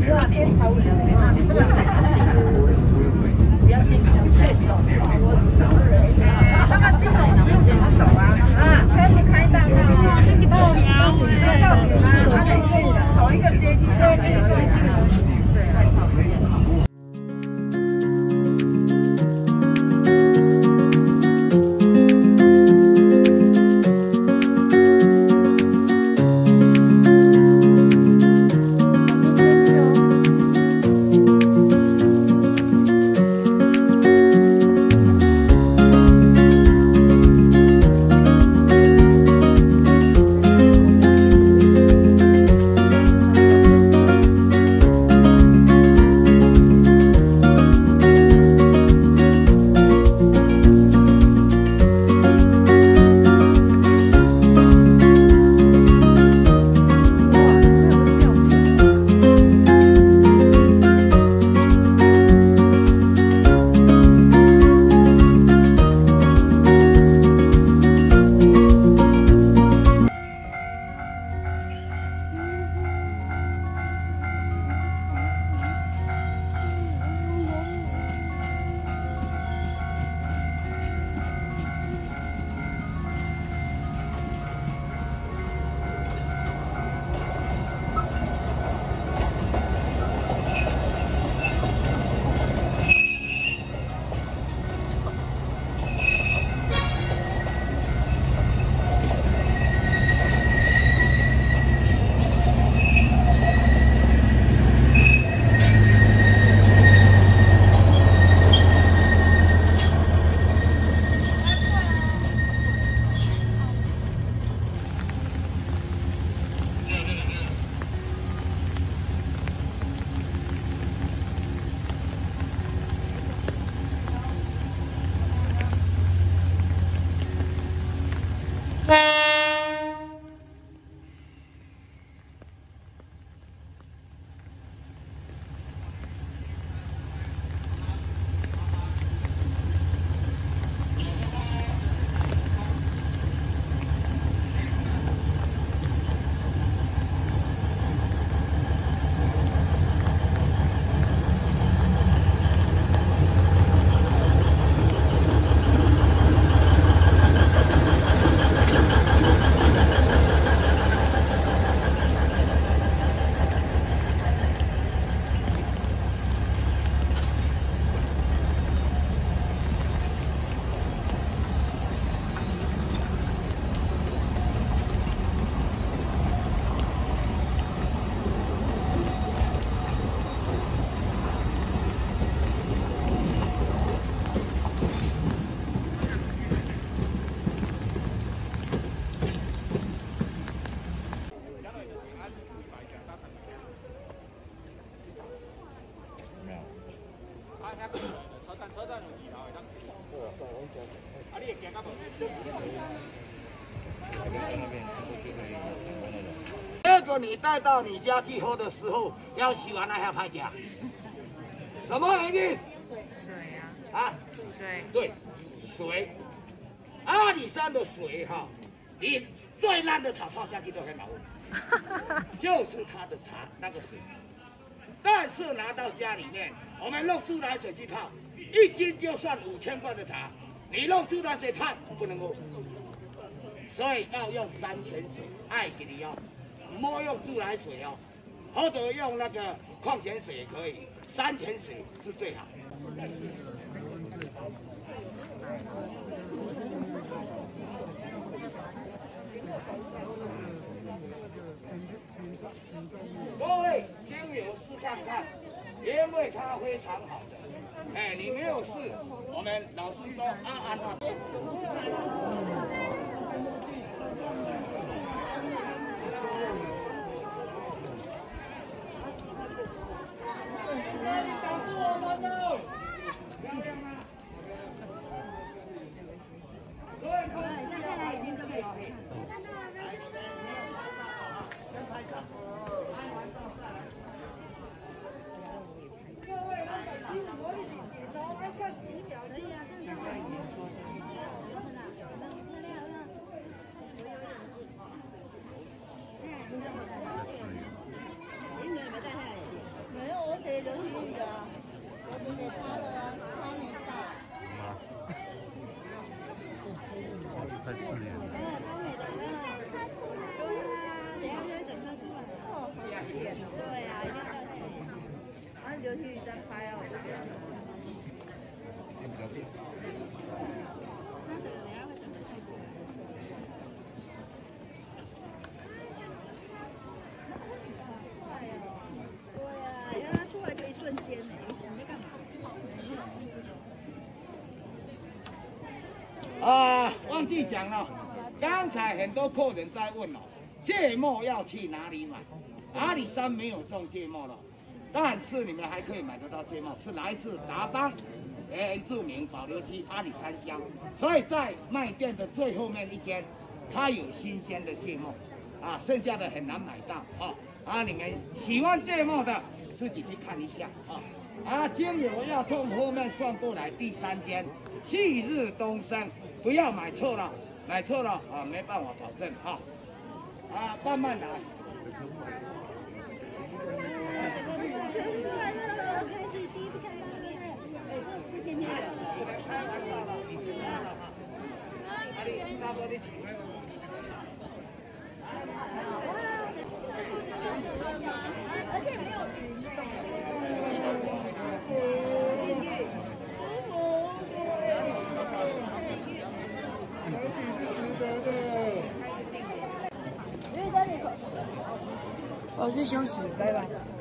这个你带到你家去喝的时候，要洗完了还要拍假。什么原因？ 水啊。 啊？ 水。 对，水。阿里山的水哈，你最烂的茶泡下去都很好喝，就是它的茶那个水。但是拿到家里面，我们用自来水去泡，1斤就算5000块的茶，你用自来水泡不能喝，所以要用山泉水，爱给你哦，莫用自来水哦，或者用那个矿泉水也可以，山泉水是最好。各位亲友试看看，因为它非常好的。哎，你没有试，我们老师说安那。 才4年。 超美的，等一下就会整颗出来。哦，好甜。对呀，一定要这样吃。然后流体再拍哦。 这比较少。 那等一下会整个太多。快哦！对呀，因为它出来就一瞬间呢，你在干嘛？ 忘记讲了，刚才很多客人在问了，芥末要去哪里买？阿里山没有种芥末了，但是你们还可以买得到芥末，是来自达邦原住民保留区阿里山乡，所以在卖店的最后面一间，它有新鲜的芥末，剩下的很难买到你们喜欢芥末的自己去看一下精油要从后面算过来，第3间旭日东升，不要买错了，买错了没办法保证慢慢来。 开始第一次看到面，这不是天天的。 开玩笑了，你知道了你大哥你请来而且没有云我去休息，拜拜。